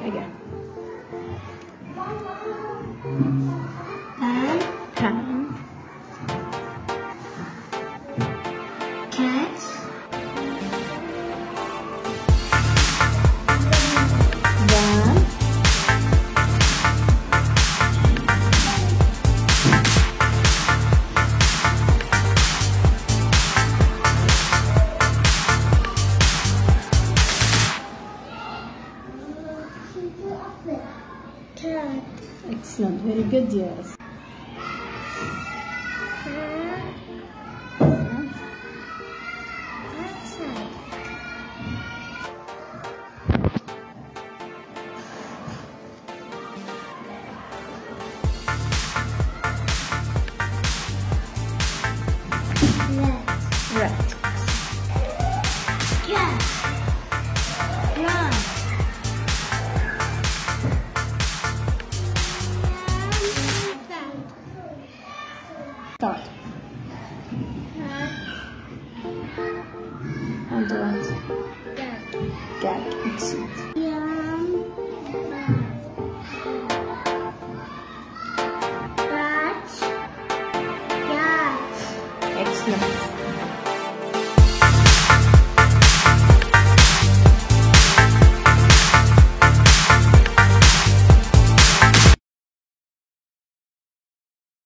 Again. Pan. Cat. Cat. Excellent. Very good, yes. Rat. Cat. Rat. Start. And what? Cat. Cat. Excellent. Yum.